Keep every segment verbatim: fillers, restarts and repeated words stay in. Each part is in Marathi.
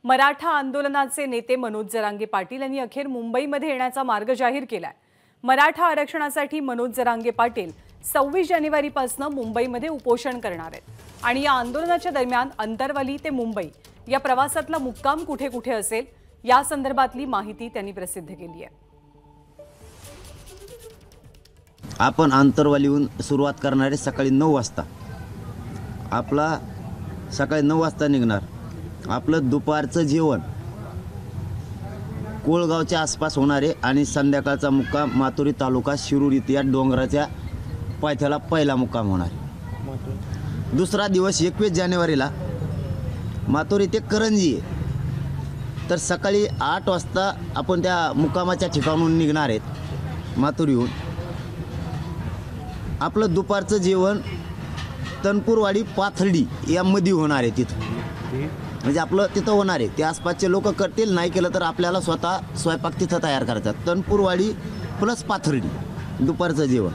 मराठा आंदोलनाचे नेते मनोज जरांगे पाटील यांनी अखेर मुंबईमध्ये येण्याचा मार्ग जाहीर केलाय। मराठा आरक्षणासाठी मनोज जरांगे पाटील सव्वीस जानेवारीपासून मुंबईमध्ये उपोषण करणार आहेत आणि या आंदोलनाच्या दरम्यान अंतरवाली ते मुंबई या प्रवासातला मुक्काम कुठे कुठे असेल या संदर्भातली माहिती त्यांनी प्रसिद्ध केली आहे। आपण अंतरवालीहून सुरुवात करणारे सकाळी नऊ वाजता आपला सकाळी नऊ वाजता निघणार। आपलं दुपारचं जेवण कोळगावच्या आसपास होणारे आणि संध्याकाळचा मुक्काम मातुरी तालुका शिरूर इथे या डोंगराच्या पायथ्याला पहिला मुक्काम होणार। दुसरा दिवस एकवीस जानेवारीला मातुरी ते करंजी आहे। तर सकाळी आठ वाजता आपण त्या मुक्कामाच्या ठिकाणून निघणार आहेत। मातुरीहून आपलं दुपारचं जेवण तनपूरवाडी पाथर्डी यामध्ये होणार आहे। तिथं म्हणजे आपलं तिथं होणार आहे। ते आसपासचे लोक करतील, नाही केलं तर आपल्याला स्वतः स्वयंपाक तिथं तयार करायचा। तनपूरवाडी प्लस पाथर्डी दुपारचं जेवण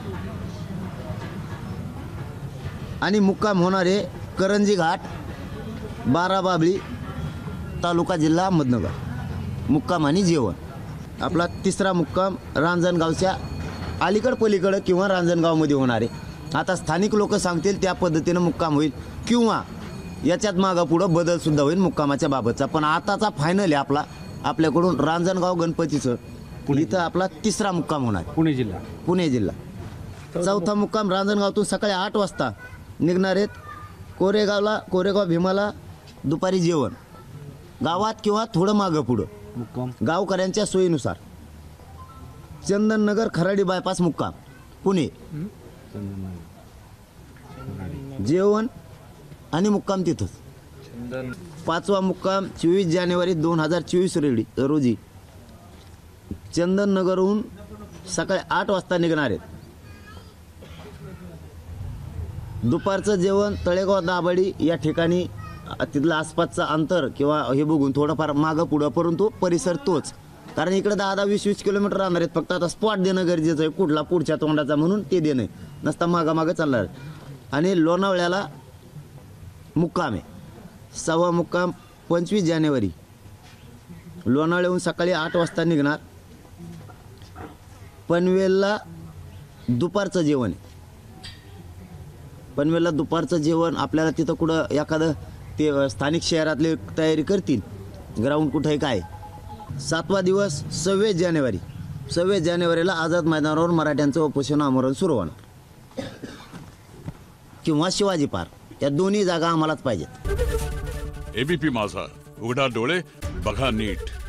आणि मुक्काम होणारे करंजी घाट बाराबाबळी तालुका जिल्हा अहमदनगर मुक्काम आणि जेवण। आपला तिसरा मुक्काम रांजणगावच्या अलीकड पलीकडं किंवा रांजणगावमध्ये होणार आहे। आता स्थानिक लोक सांगतील त्या पद्धतीनं मुक्काम होईल किंवा याच्यात मागं पुढं बदलसुद्धा होईल मुक्कामाच्या बाबतचा। पण आताचा फायनल आहे आपला आपल्याकडून रांजणगाव गणपतीचं इथं आपला तिसरा मुक्काम होणार पुणे जिल्हा पुणे जिल्हा। चौथा मुक्काम रांजणगावतून सकाळी आठ वाजता निघणार आहेत। कोरेगावला कोरेगाव भीमाला दुपारी जेवण गावात किंवा थोडं मागं पुढं मुक्काम गावकऱ्यांच्या सोयीनुसार। चंदननगर खराडी बायपास मुक्काम पुणे जेवण आणि मुक्काम तिथंच। पाचवा मुक्काम चोवीस जानेवारी दोन हजार चोवीस रेडी रोजी चंदननगरहून सकाळी आठ वाजता निघणार आहेत। दुपारचं जेवण तळेगाव दाभाडी या ठिकाणी तिथलं आसपासचं अंतर किंवा हे बघून थोडंफार मागं पुढं, परंतु परिसर तोच, कारण इकडे दहा दहा वीस वीस किलोमीटर राहणार आहेत। फक्त आता स्पॉट देणं गरजेचं आहे कुठला पुढच्या तोंडाचा म्हणून ते देणं नसता मागं मागं चालणार। आणि लोणावळ्याला मुक्काम आहे। सहावा मुक्काम पंचवीस जानेवारी लोणावळ्याहून सकाळी आठ वाजता निघणार। पनवेलला दुपारचं जेवण आहे। पनवेलला दुपारचं जेवण आपल्याला तिथं कुठं एखादं ते स्थानिक शहरातले तयारी करतील ग्राउंड कुठं आहे काय। सातवा दिवस सव्वीस जानेवारी सव्वीस जानेवारीला आझाद मैदानावर मराठ्यांचं उपोषण आमरण सुरू होणार किंवा शिवाजी पार्क या दोन्ही जागा आम्हालाच पाहिजेत। एबीपी माझा, उघडा डोळे बघा नीट।